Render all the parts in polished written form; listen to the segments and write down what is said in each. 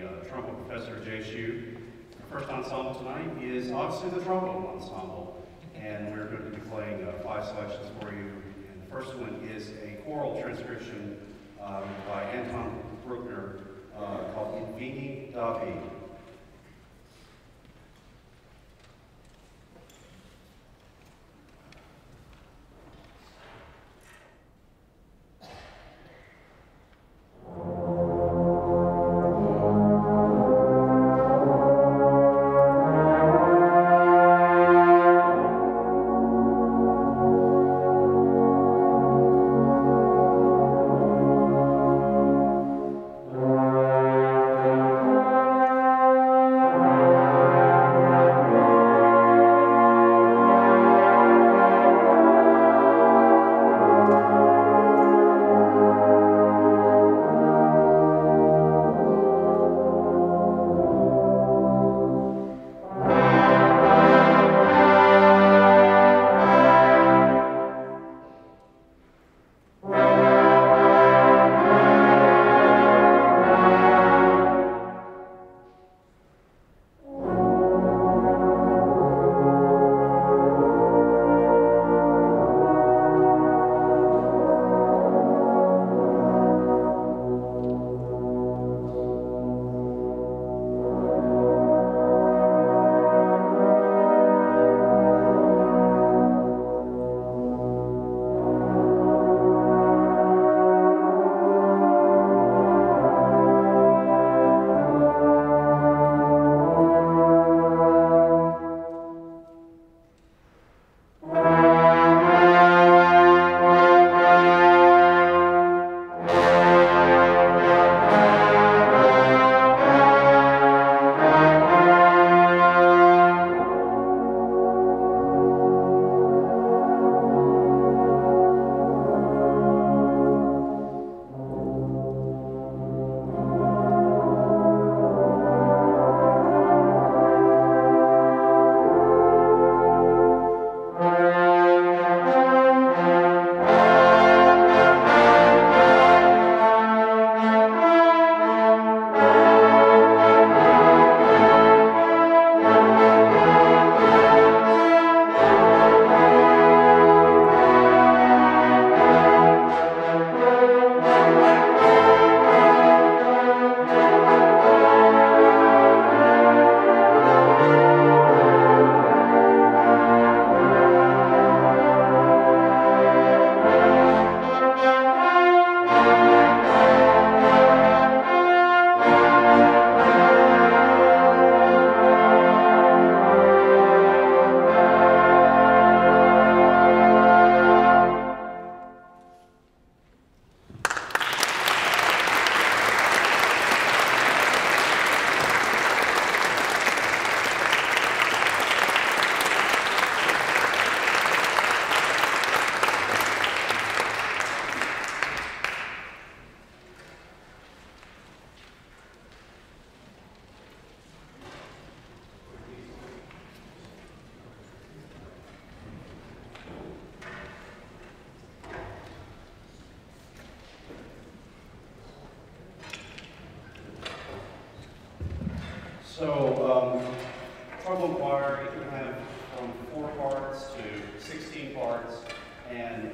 trumpet professor at JSU. Our first ensemble tonight is obviously the trombone ensemble, and we're going to be playing 5 selections for you. And the first one is a choral transcription by Anton Bruckner called In Vini Davi. So, trombone choir, you can have from 4 parts to 16 parts, and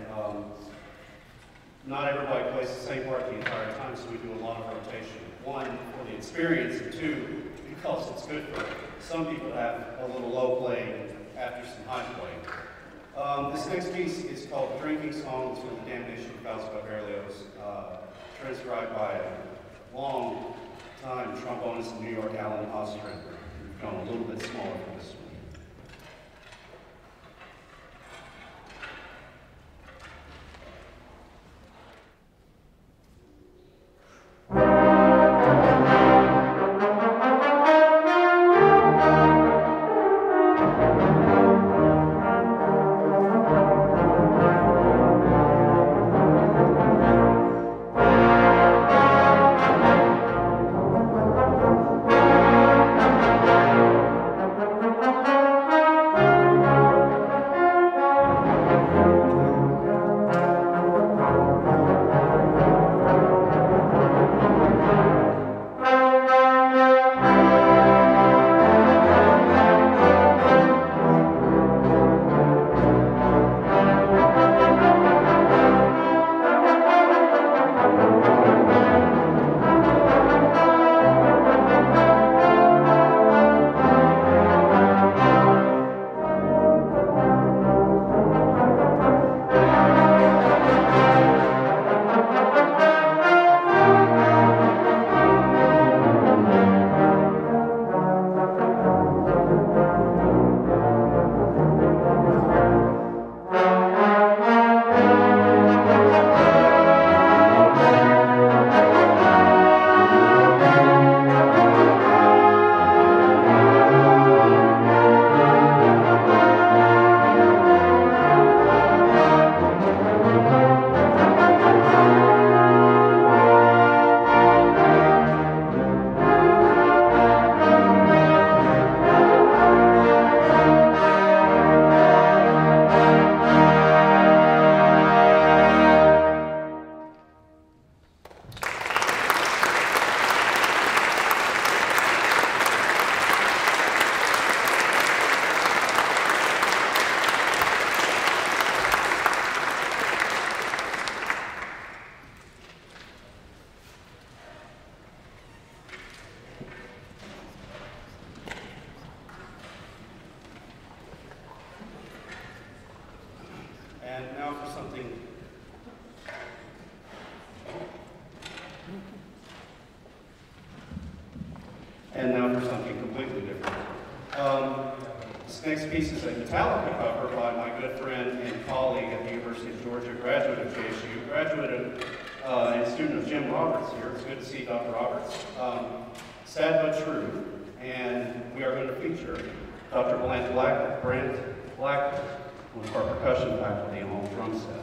not everybody plays the same part the entire time, so we do a lot of rotation. 1, for the experience, and 2, because it's good for some people to have a little low playing after some high playing. This next piece is called Drinking Songs from the Damnation of Fausto Berlioz, transcribed by a long-time trombonist in New York, Alan Ostrin. We've gone a little bit smaller for this one. Thank you. And now for something completely different. This next piece is a Metallica cover by my good friend and colleague at the University of Georgia, graduate of JSU, graduate and student of Jim Roberts here. It's good to see Dr. Roberts. Sad but true. And we are going to feature Dr. Brent Black, one of our percussion faculty on the drum set.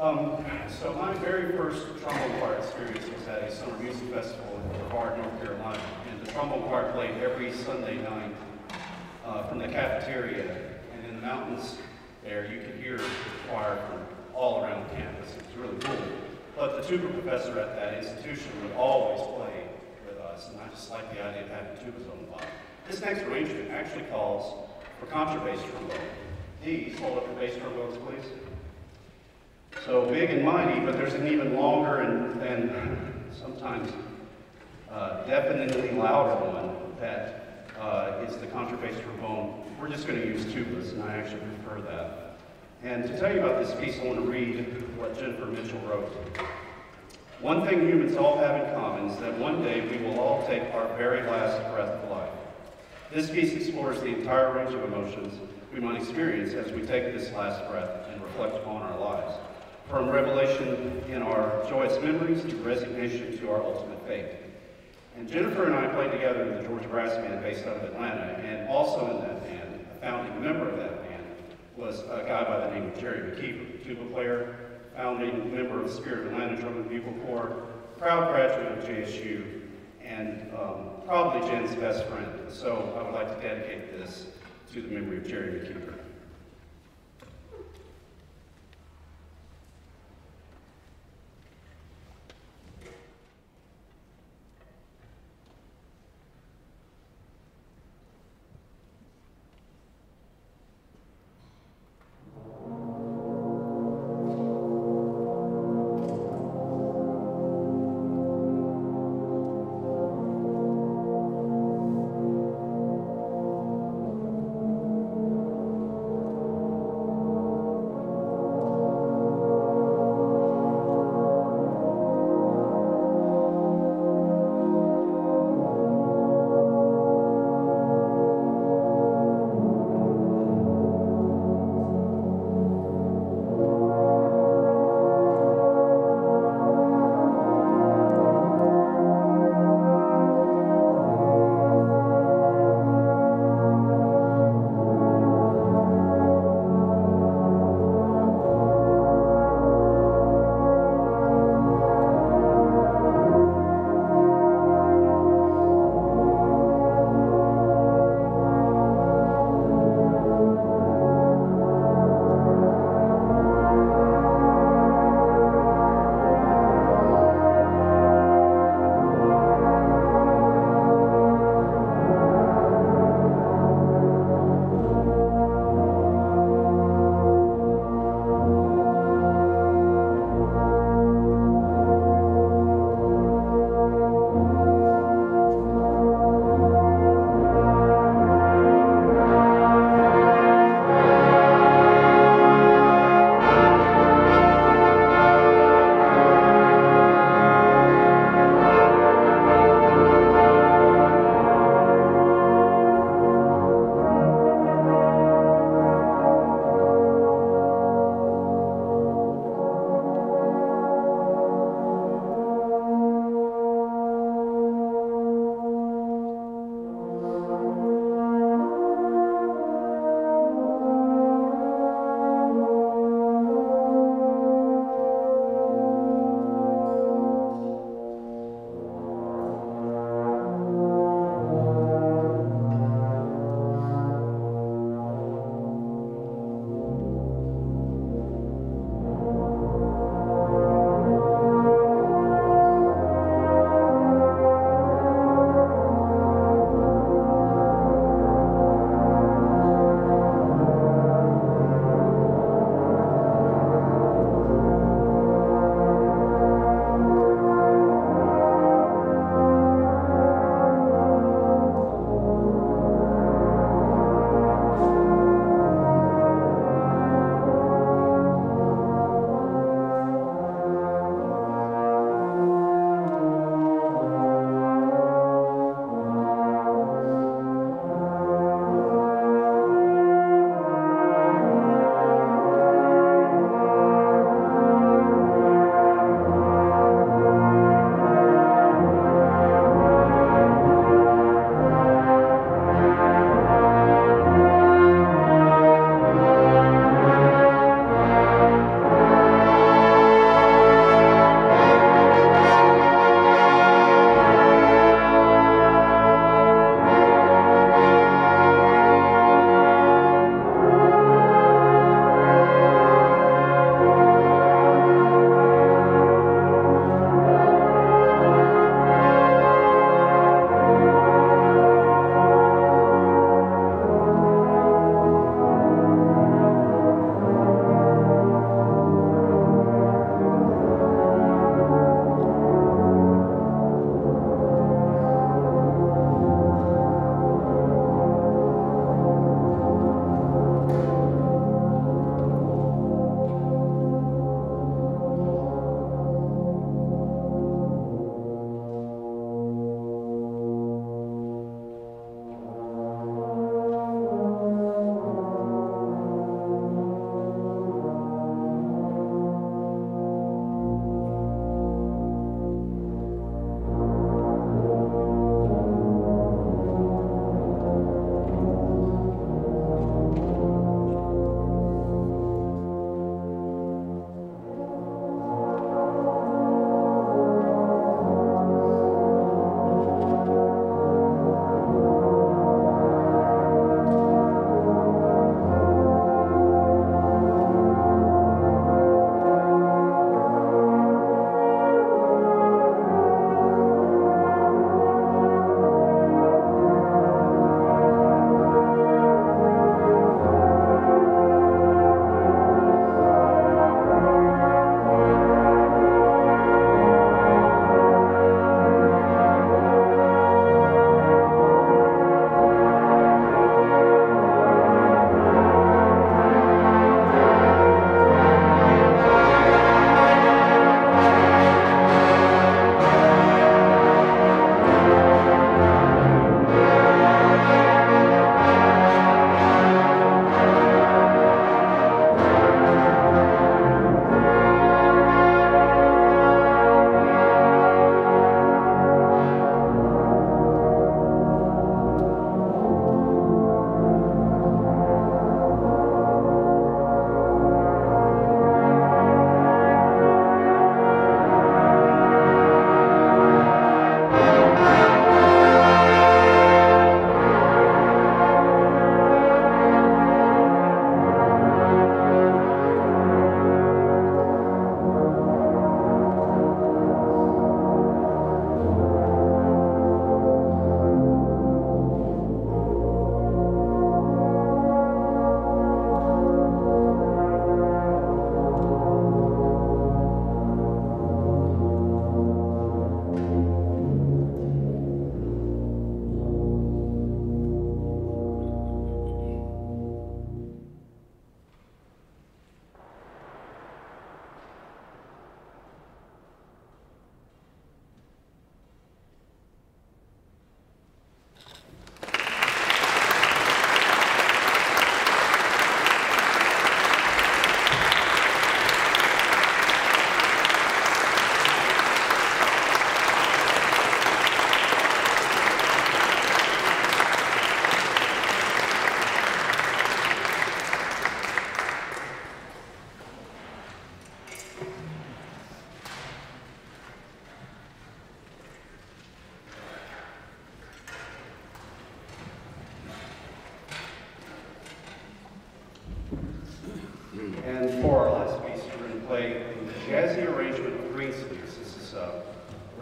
So my very first trombone choir experience was at a summer music festival in Brevard, North Carolina. And the trombone choir played every Sunday night from the cafeteria. And in the mountains there, you could hear the choir from all around campus. It was really cool. But the tuba professor at that institution would always play with us, and I just like the idea of having tubas on the bottom. This next arrangement actually calls for contrabass trombone. These, hold up your bass trombones, please. So big and mighty, but there's an even longer and sometimes definitely louder one that is the contrabass trombone. We're just going to use tubas, and I actually prefer that. And to tell you about this piece, I want to read what Jennifer Mitchell wrote. One thing humans all have in common is that one day we will all take our very last breath of life. This piece explores the entire range of emotions we might experience as we take this last breath and reflect upon our lives. From revelation in our joyous memories to resignation to our ultimate fate. And Jennifer and I played together in the Georgia Brass Band based out of Atlanta, and also in that band, a founding member of that band, was a guy by the name of Jerry McKeever, tuba player, founding member of the Spirit of Atlanta Drum and Bugle Corps, proud graduate of JSU, and probably Jen's best friend. So I would like to dedicate this to the memory of Jerry McKeever.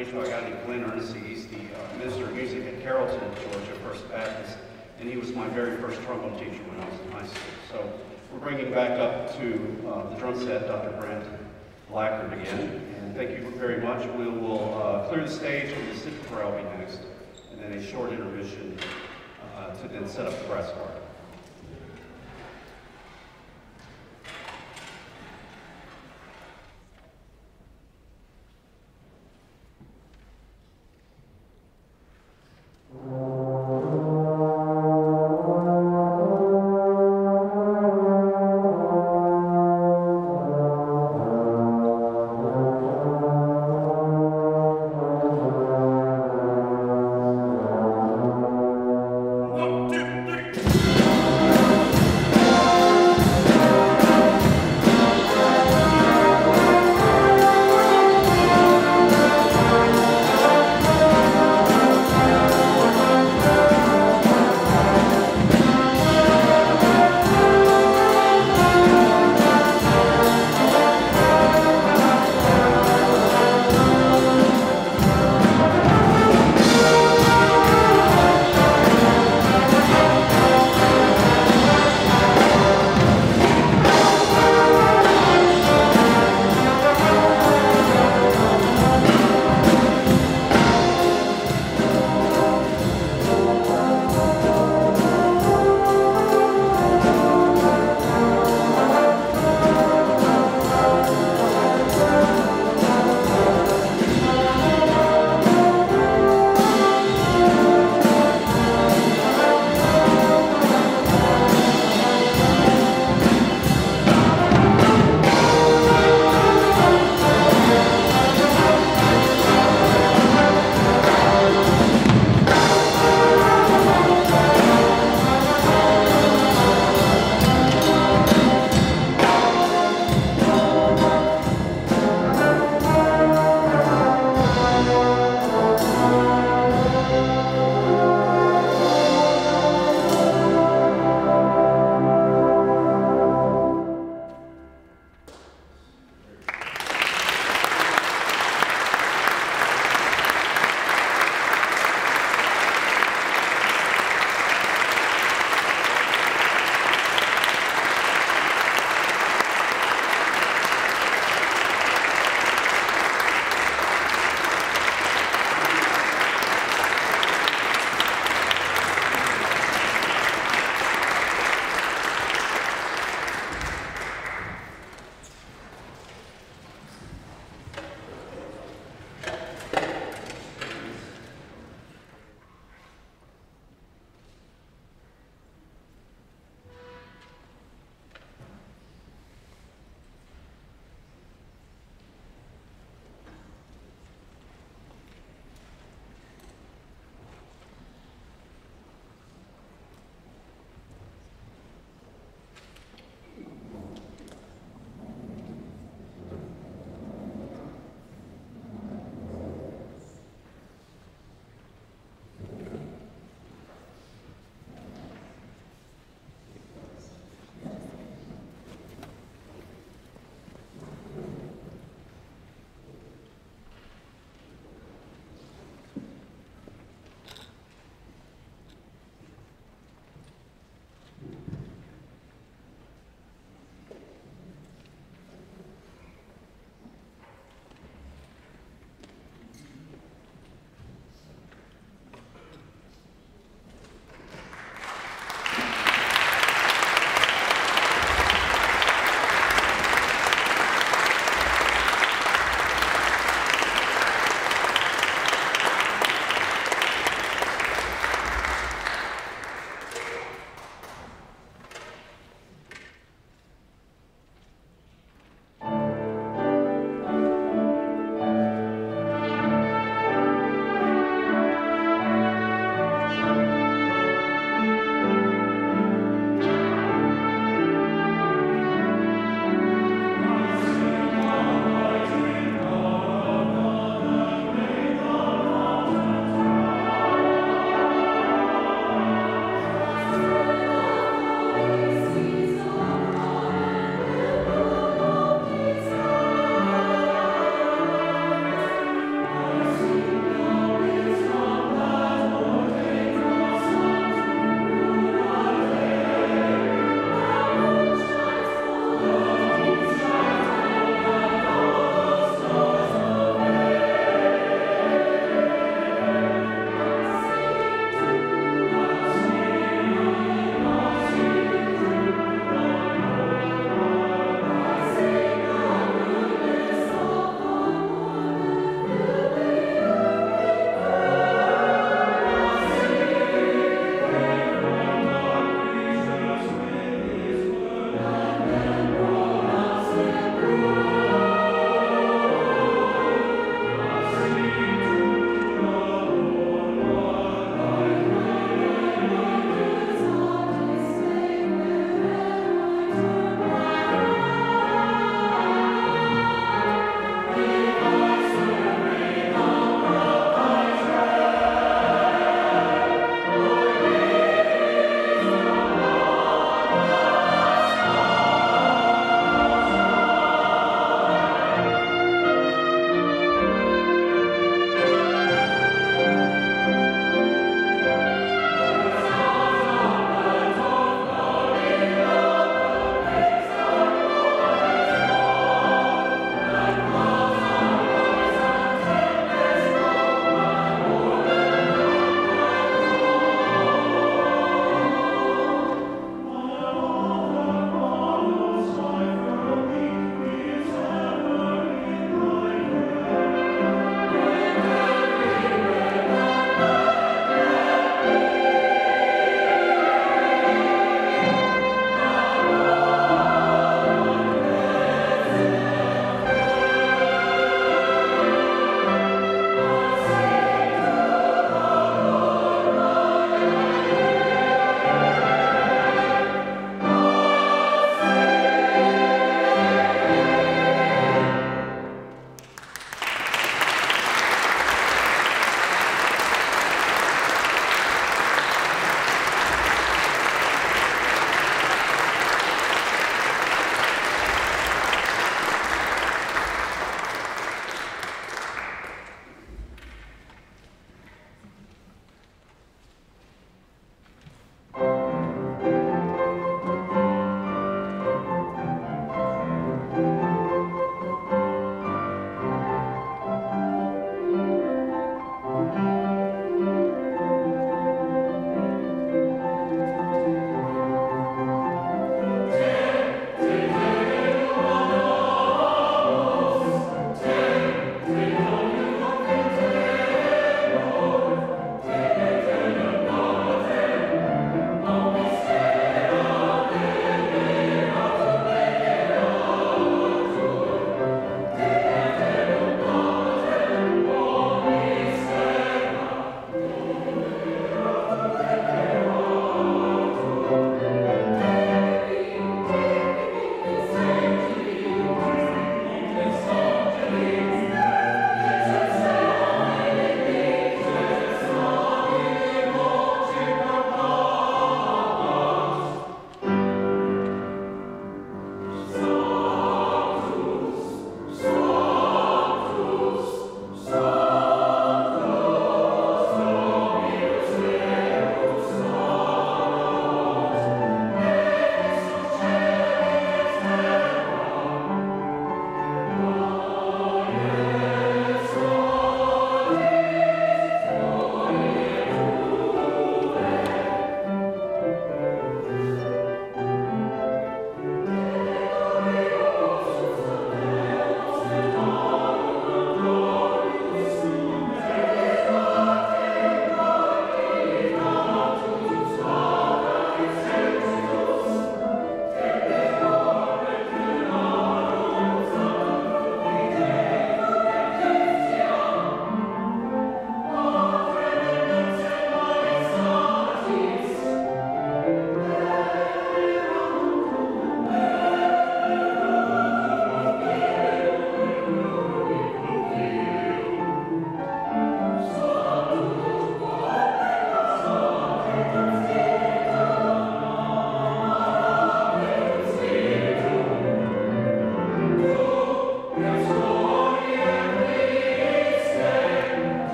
arranged by a guy named Glenn Ernest. He's the minister of music at Carrollton, Georgia First Baptist, and he was my very first trombone teacher when I was in high school. So we're bringing back up to the drum set Dr. Brent Blackard again, and thank you very much. We will clear the stage, and the Civic Choir will be next, and then a short intermission to then set up the brass choir. One, two, three.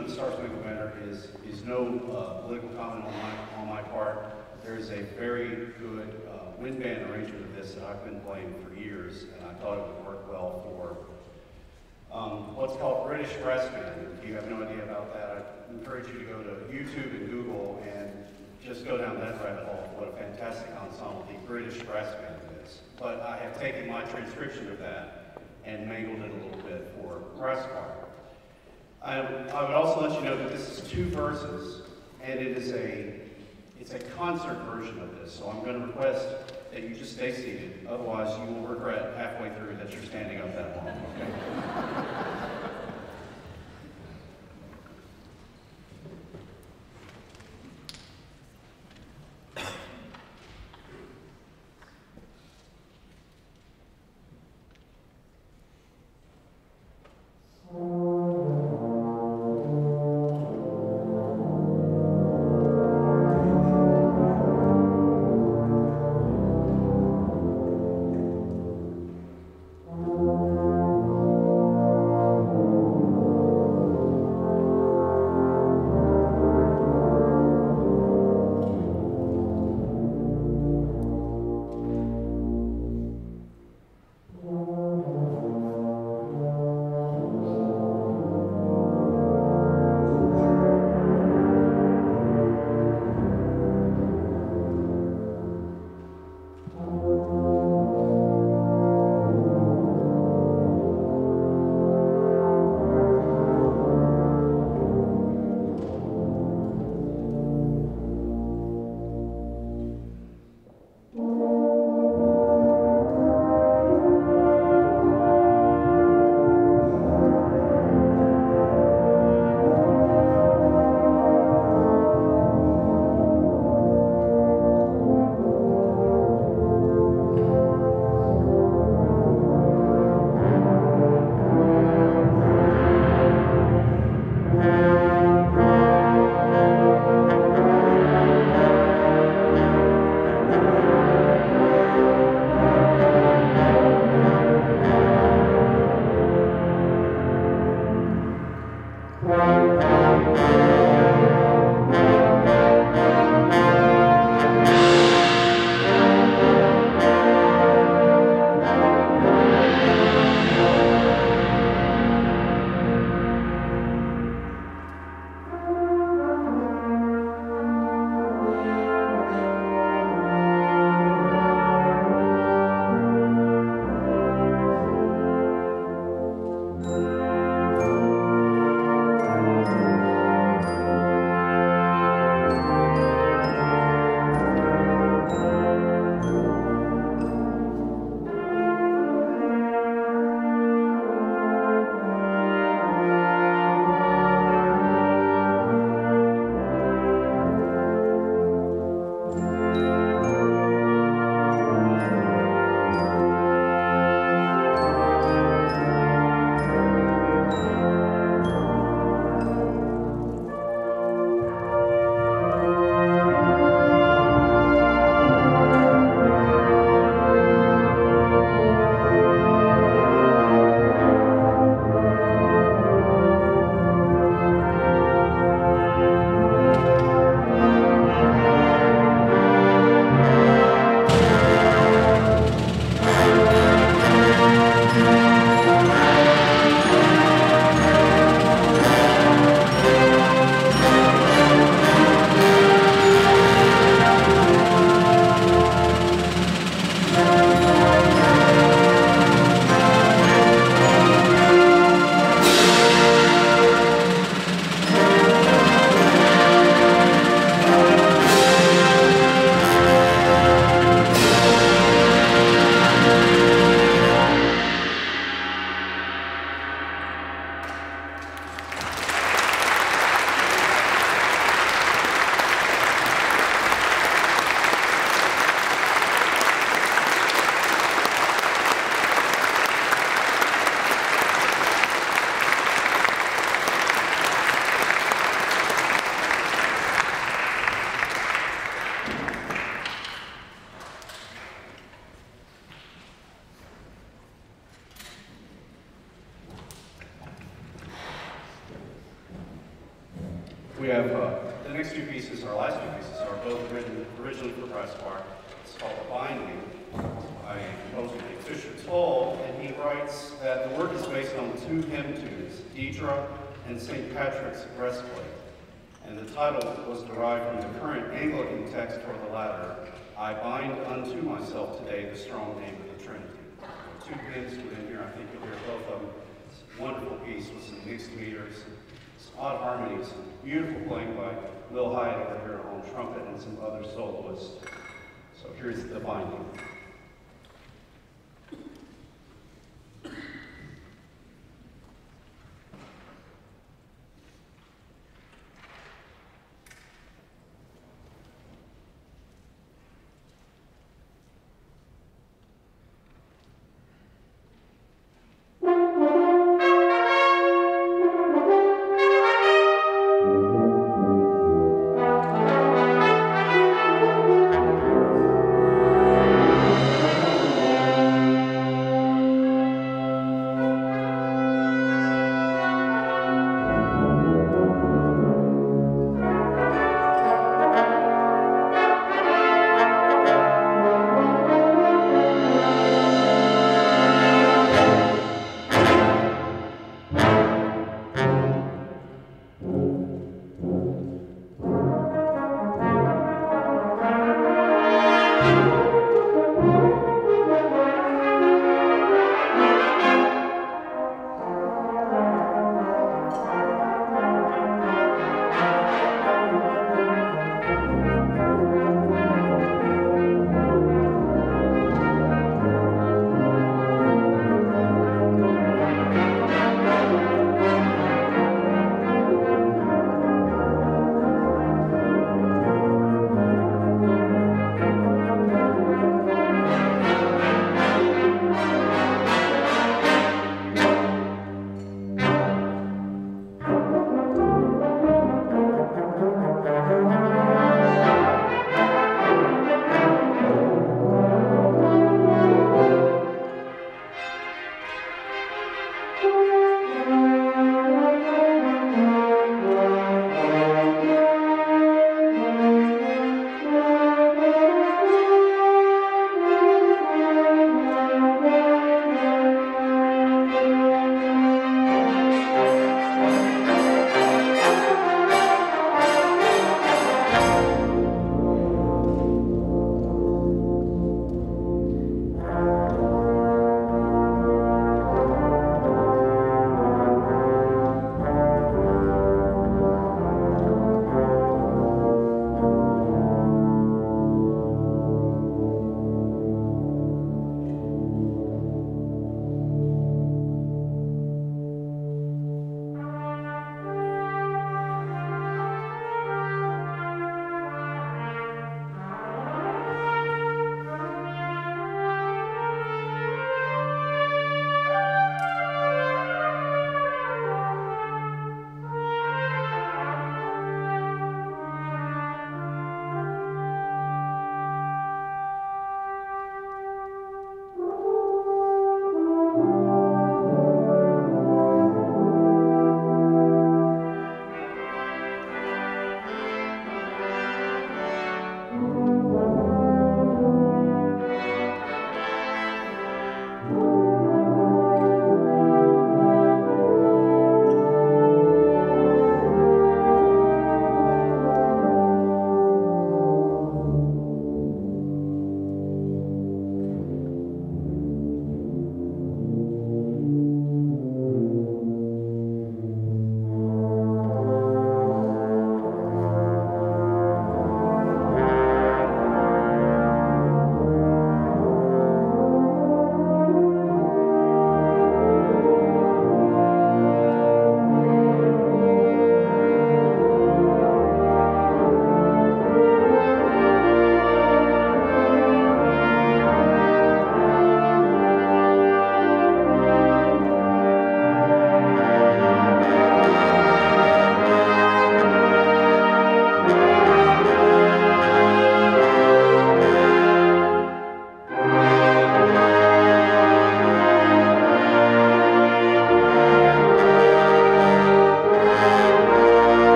of the Star Spangled Banner is no political comment on my part. There is a very good wind band arrangement of this that I've been playing for years, and I thought it would work well for what's called British brass band. If you have no idea about that, I encourage you to go to YouTube and Google and just go down that rabbit hole. What a fantastic ensemble the British brass band is. But I have taken my transcription of that and mangled it a little bit for brass choir. I would also let you know that this is 2 verses, and it's a concert version of this. So I'm going to request that you just stay seated. Otherwise, you will regret halfway through that you're standing up that long. Okay? have the next two pieces, our last two pieces, are both written originally for brass choir. It's called The Binding by composer named Fisher Toll, and he writes that the work is based on two hymn tunes, Deidre and St. Patrick's Breastplate. And the title was derived from the current Anglican text for the latter, I bind unto myself today the strong name of the Trinity. Two hymns within here, I think you'll hear both of them. It's a wonderful piece with some mixed meters, some odd harmonies, beautiful playing by Will Hyde over here on trumpet and some other soloists. So here's The Binding.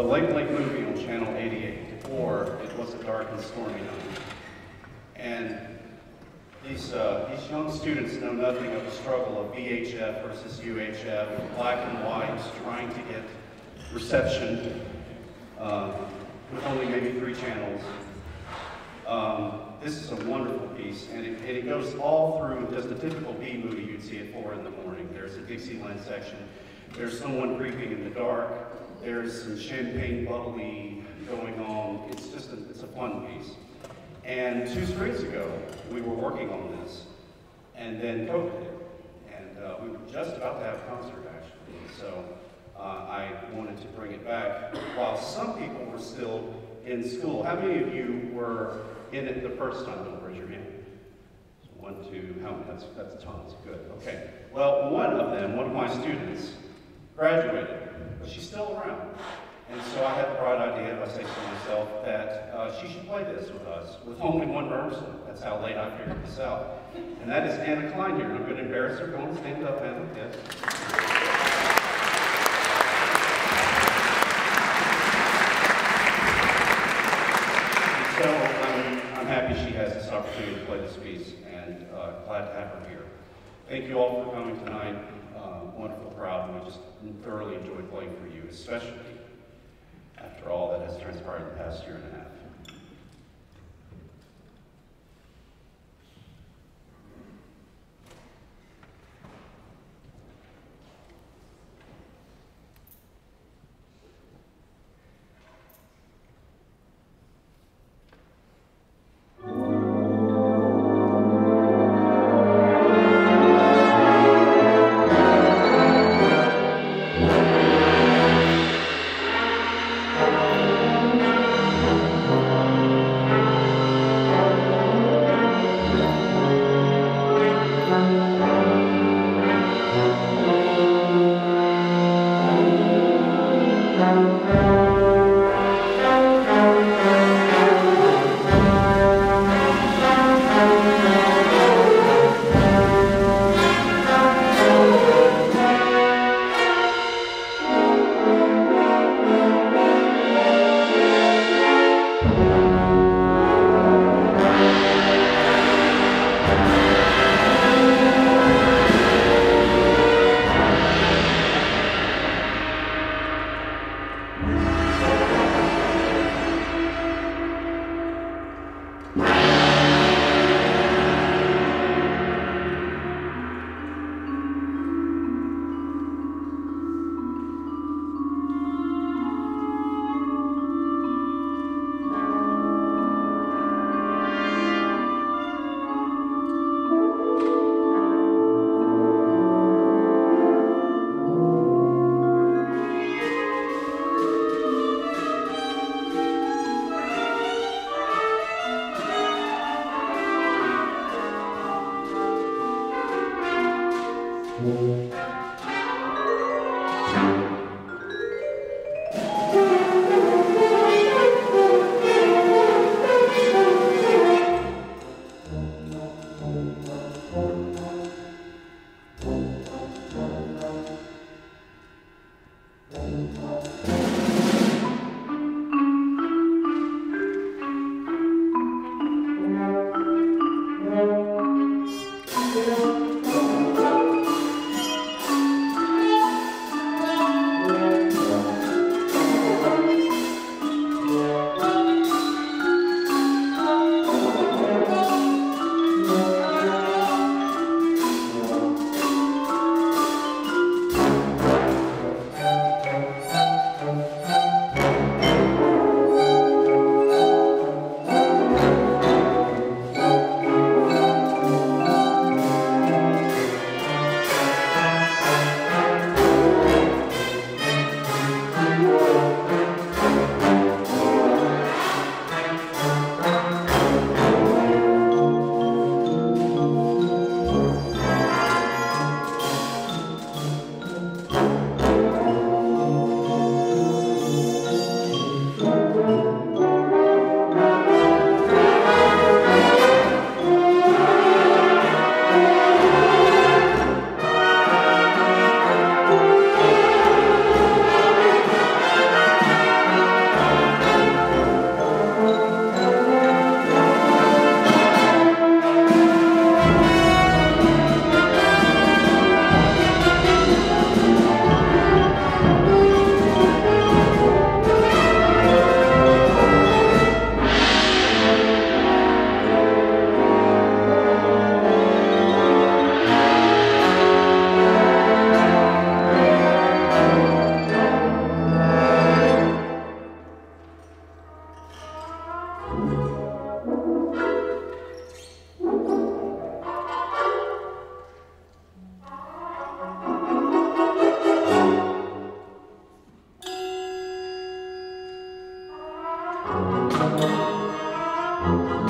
Lake Lake movie on Channel 88, or It Was a Dark and Stormy Night. And these young students know nothing of the struggle of VHF versus UHF, black and whites, trying to get reception with only maybe 3 channels. This is a wonderful piece, and it goes all through just a typical B movie you'd see at 4 in the morning. There's a Dixieland section. There's someone creeping in the dark. There's some champagne bubbly going on. It's just it's a fun piece. And 2 springs ago, we were working on this, and then COVID hit. And we were just about to have a concert, actually. So I wanted to bring it back while some people were still in school. How many of you were in it the first time? Don't raise your hand. 1, 2, how many? That's tons. Good. Okay. Well, one of my students, graduated, but she's still around. And so I had the bright idea, if I say so myself, that she should play this with us with only 1 rehearsal. That's how late I figured this out. And that is Anna Klein here. And I'm going to embarrass her. Go on, stand up, Anna. Yes. So I'm happy she has this opportunity to play this piece, and glad to have her here. Thank you all for coming tonight. Wonderful crowd, and we just thoroughly enjoyed playing for you, especially after all that has transpired in the past year and a half. Thank